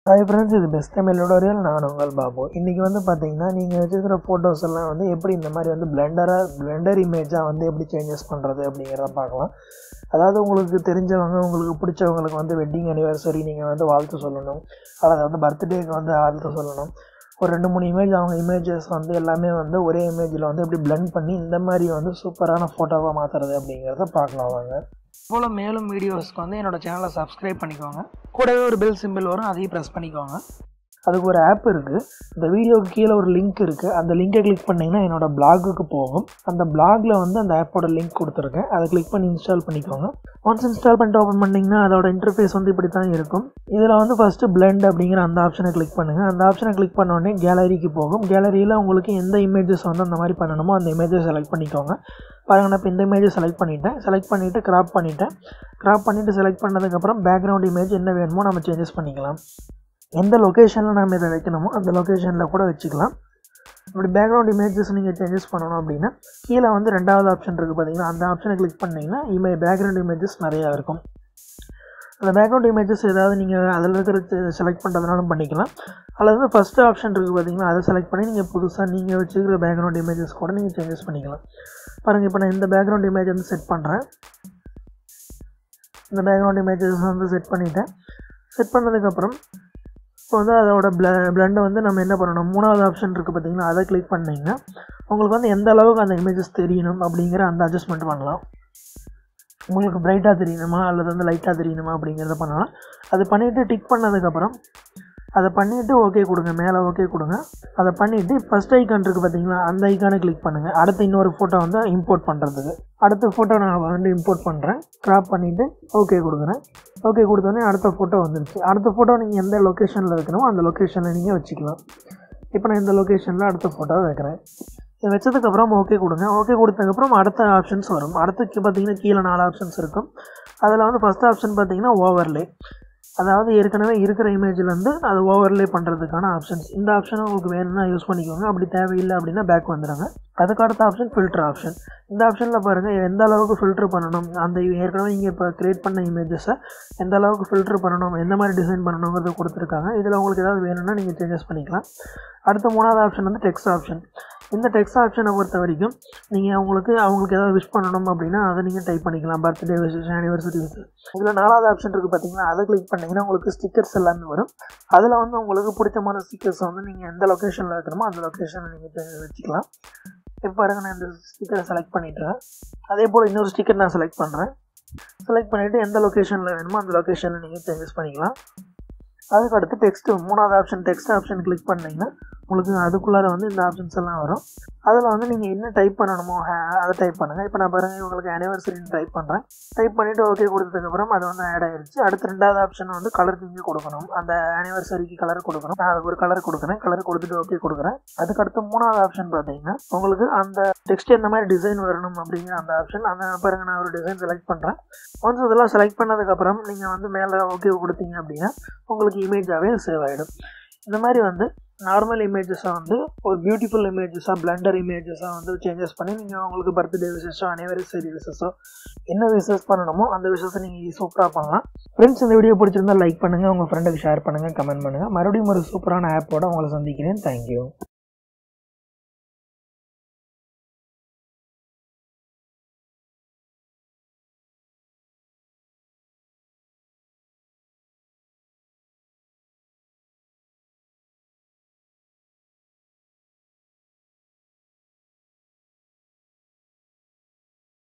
Hi friends, இது best Tamil tutorial. நான் உங்கள் பாபு. இன்றைக்கி வந்து பார்த்தீங்கன்னா நீங்கள் வச்சுருக்கிற ஃபோட்டோஸ் எல்லாம் வந்து எப்படி இந்த மாதிரி வந்து பிளெண்டர் இமேஜாக வந்து எப்படி சேஞ்சஸ் பண்ணுறது அப்படிங்கிறத பார்க்கலாம். அதாவது உங்களுக்கு தெரிஞ்சவங்க, உங்களுக்கு பிடிச்சவங்களுக்கு வந்து வெட்டிங் அனிவர்சரி நீங்கள் வந்து வாழ்த்து சொல்லணும், அல்லது வந்து பர்த்டேக்கு வந்து வாழ்த்து சொல்லணும். ஒரு 2-3 இமேஜ் அவங்க இமேஜஸ் வந்து எல்லாமே வந்து ஒரே இமேஜில் வந்து எப்படி பிளெண்ட் பண்ணி இந்த மாதிரி வந்து சூப்பரான ஃபோட்டோவாக மாற்றுறது அப்படிங்கிறத பார்க்கலாம் வாங்க. போல் மேலும் வீடியோஸ்க்கு வந்து என்னோடய சேனலை சப்ஸ்கிரைப் பண்ணிக்கோங்க. கூடவே ஒரு பெல் சிம்பிள் வரும், அதையும் ப்ரெஸ் பண்ணிக்கோங்க. அதுக்கு ஒரு ஆப் இருக்குது. இந்த வீடியோவுக்கு கீழே ஒரு லிங்க் இருக்குது. அந்த லிங்கை கிளிக் பண்ணிங்கன்னா என்னோடய பிளாகுக்கு போகும். அந்த பிளாகில் வந்து அந்த ஆப்போட லிங்க் கொடுத்துருக்கேன். அதை கிளிக் பண்ணி இன்ஸ்டால் பண்ணிக்கோங்க. ஒன்ஸ் இன்ஸ்டால் பண்ணிட்டு ஓப்பன் பண்ணிங்கன்னா அதோட இன்டர்ஃபேஸ் வந்து இப்படி தான் இருக்கும். இதில் வந்து ஃபஸ்ட்டு பிளெண்ட் அப்படிங்கிற அந்த ஆப்ஷனை கிளிக் பண்ணுங்கள். அந்த ஆப்ஷனை கிளிக் பண்ணோடனே கேலரிக்கு போகும். கேலரியில் உங்களுக்கு எந்த இமேஜஸ் வந்து அந்த மாதிரி பண்ணணுமோ அந்த இமேஜை செலக்ட் பண்ணிக்கோங்க. பாருங்கள், நான் இப்போ இந்த இமேஜை செலக்ட் பண்ணிவிட்டு க்ராப் பண்ணிவிட்டு செலக்ட் பண்ணதுக்கப்புறம் பேக்ரவுண்ட் இமேஜ் என்ன வேணுமோ நம்ம சேஞ்சஸ் பண்ணிக்கலாம். எந்த லொக்கேஷனில் நம்ம இதை வைக்கணுமோ அந்த லொக்கேஷனில் கூட வச்சுக்கலாம். இப்படி பேக்ரவுண்ட் இமேஜஸ் நீங்கள் சேஞ்சஸ் பண்ணணும் அப்படின்னா கீழே வந்து 2வது ஆப்ஷன் இருக்குது பார்த்தீங்கன்னா, அந்த ஆப்ஷனை கிளிக் பண்ணிங்கன்னா பேக்ரவுண்ட் இமேஜஸ் நிறையா இருக்கும். அந்த பேக்ரவுண்ட் இமேஜஸ் ஏதாவது நீங்கள் அதில் இருக்கிற செலக்ட் பண்ணுறதுனாலும் பண்ணிக்கலாம். அல்லது வந்து ஃபஸ்ட்டு ஆப்ஷன் இருக்குது பார்த்தீங்கன்னா, அதை செலக்ட் பண்ணி நீங்கள் புதுசாக நீங்கள் வச்சுக்கிற பேக்ரவுண்ட் இமேஜஸ் கூட நீங்கள் சேஞ்சஸ் பண்ணிக்கலாம். பாருங்கள், இப்போ நான் இந்த பேக்ரவுண்ட் இமேஜ் வந்து செட் பண்ணுறேன். இந்த பேக்ரவுண்ட் இமேஜஸ் வந்து செட் பண்ணிவிட்டேன். செட் பண்ணதுக்கப்புறம் இப்போ வந்து அதோட பிளெண்டை வந்து நம்ம என்ன பண்ணணும், 3வது ஆப்ஷன் இருக்குது பார்த்தீங்கன்னா, அதை கிளிக் பண்ணிங்கன்னா உங்களுக்கு வந்து எந்த அளவுக்கு அந்த இமேஜஸ் தெரியணும் அப்படிங்கிற அந்த அட்ஜஸ்ட்மெண்ட் பண்ணலாம். உங்களுக்கு பிரைட்டாக தெரியணுமா அல்லது வந்து லைட்டாக தெரியணுமா அப்படிங்கிறத பண்ணலாம். அது பண்ணிவிட்டு டிக் பண்ணதுக்கப்புறம் அதை பண்ணிவிட்டு ஓகே கொடுங்க, மேலே ஓகே கொடுங்க. அதை பண்ணிவிட்டு ஃபஸ்ட் ஐக்கான் இருக்குது பார்த்தீங்களா, அந்த ஐக்கானை கிளிக் பண்ணுங்கள். அடுத்து இன்னொரு ஃபோட்டோ வந்து இம்போர்ட் பண்ணுறதுக்கு அடுத்த ஃபோட்டோ நான் வந்து இம்போர்ட் பண்ணுறேன். க்ராப் பண்ணிவிட்டு ஓகே கொடுக்குறேன். ஓகே கொடுத்தோன்னே அடுத்த ஃபோட்டோ வந்துருச்சு. அடுத்த ஃபோட்டோ நீங்கள் எந்த லொக்கேஷனில் வைக்கணுமோ அந்த லொக்கேஷனில் நீங்கள் வச்சுக்கலாம். இப்போ நான் இந்த லொக்கேஷனில் அடுத்த ஃபோட்டோவை வைக்கிறேன். இதை வச்சதுக்கப்புறம் ஓகே கொடுங்க. ஓகே கொடுத்ததுக்கப்புறம் அடுத்த ஆப்ஷன்ஸ் வரும். அடுத்து பார்த்தீங்கன்னா கீழே 4 ஆப்ஷன்ஸ் இருக்கும். அதில் வந்து ஃபஸ்ட் ஆப்ஷன் பார்த்தீங்கன்னா ஓவர்லே, அதாவது ஏற்கனவே இருக்கிற இமேஜ்லேருந்து அது ஓவர்லே பண்ணுறதுக்கான ஆப்ஷன்ஸ். இந்த ஆப்ஷனை உங்களுக்கு வேணும்னா யூஸ் பண்ணிக்கோங்க. அப்படி தேவையில்லை அப்படின்னா பேக் வந்துடுங்க. அதுக்கு அடுத்த ஆப்ஷன் ஃபில்டர் ஆப்ஷன். இந்த ஆப்ஷனில் பாருங்கள், எந்த அளவுக்கு ஃபில்ட்ரு பண்ணணும், அந்த ஏற்கனவே நீங்கள் இப்போ க்ரியேட் பண்ண இமேஜஸை எந்த அளவுக்கு ஃபில்ட்ரு பண்ணணும், எந்த மாதிரி டிசைன் பண்ணணுங்கிறது கொடுத்துருக்காங்க. இதில் உங்களுக்கு ஏதாவது வேணும்னா நீங்கள் சேஞ்சஸ் பண்ணிக்கலாம். அடுத்த 3வது ஆப்ஷன் வந்து டெக்ஸ்ட் ஆப்ஷன். இந்த டெக்ஸ்ட் ஆப்ஷனை பொறுத்த வரைக்கும் நீங்கள் அவங்களுக்கு ஏதாவது விஷ் பண்ணணும் அப்படின்னா அதை நீங்கள் டைப் பண்ணிக்கலாம். Birthday wishes, anniversary wishes. இதில் 4வது ஆப்ஷன் இருக்குது பார்த்தீங்கன்னா, அதை கிளிக் பண்ணிங்கன்னா உங்களுக்கு ஸ்டிக்கர்ஸ் எல்லாமே வரும். அதில் வந்து உங்களுக்கு பிடிச்சமான ஸ்டிக்கர்ஸை வந்து நீங்கள் எந்த லொக்கேஷனில் வைக்கணுமோ அந்த லொக்கேஷனில் நீங்கள் வச்சுக்கலாம். இப்போ பாருங்கள், நான் இந்த ஸ்டிக்கரை செலக்ட் பண்ணிவிட்டேன். அதே போல் இன்னொரு ஸ்டிக்கர் நான் செலக்ட் பண்ணுறேன். செலக்ட் பண்ணிவிட்டு எந்த லொக்கேஷனில் வேணுமோ அந்த லொக்கேஷனில் நீங்கள் சேஞ்சஸ் பண்ணிக்கலாம். அதுக்கு அடுத்து டெக்ஸ்ட்டு 3வது ஆப்ஷன் டெக்ஸ்ட் ஆப்ஷன் கிளிக் பண்ணிங்கன்னா உங்களுக்கு அதுக்குள்ளார வந்து இந்த ஆப்ஷன்ஸ் எல்லாம் வரும். அதில் வந்து நீங்கள் என்ன டைப் பண்ணணுமோ அதை டைப் பண்ணுங்கள். இப்போ நான் பாருங்கள், உங்களுக்கு ஆனிவர்சரின்னு டைப் பண்ணுறேன். டைப் பண்ணிவிட்டு ஓகே கொடுத்ததுக்கப்புறம் அது வந்து ஆட் ஆகிடுச்சு. அடுத்து 2வது ஆப்ஷன் வந்து கலர் நீங்கள் கொடுக்கணும். அந்த ஆனிவர்சரிக்கு கலர் கொடுக்கணும். நான் அதுக்கு ஒரு கலர் கொடுக்குறேன். கலர் கொடுத்துட்டு ஓகே கொடுக்குறேன். அதுக்கடுத்து 3வது ஆப்ஷன் பார்த்தீங்கன்னா உங்களுக்கு அந்த டெக்ஸ்ட் எந்த மாதிரி டிசைன் வரணும் அப்படிங்கிற அந்த ஆப்ஷன். அந்த பாருங்கள், நான் ஒரு டிசைன் செலக்ட் பண்ணுறேன். ஒன்ஸ் இதெல்லாம் செலக்ட் பண்ணதுக்கப்புறம் நீங்கள் வந்து மேலே ஓகே கொடுத்தீங்க அப்படின்னா உங்களுக்கு இமேஜாகவே சேவ் ஆகிடும். இந்த மாதிரி வந்து நார்மல் இமேஜஸாக வந்து ஒரு பியூட்டிஃபுல் இமேஜஸாக பிளெண்டர் இமேஜஸாக வந்து சேஞ்சஸ் பண்ணி நீங்கள் உங்களுக்கு பர்த்டே விஷஸோ ஆனிவர்சரி விஷஸோ என்ன விஷஸ் பண்ணணுமோ அந்த விஷஸை நீங்கள் சூப்பராக பண்ணலாம். ஃப்ரெண்ட்ஸ், இந்த வீடியோ பிடிச்சிருந்தால் லைக் பண்ணுங்கள், உங்கள் ஃப்ரெண்டுக்கு ஷேர் பண்ணுங்கள், கமெண்ட் பண்ணுங்கள். மறுபடியும் ஒரு சூப்பரான ஆப்போட உங்களை சந்திக்கிறேன். தேங்க்யூ.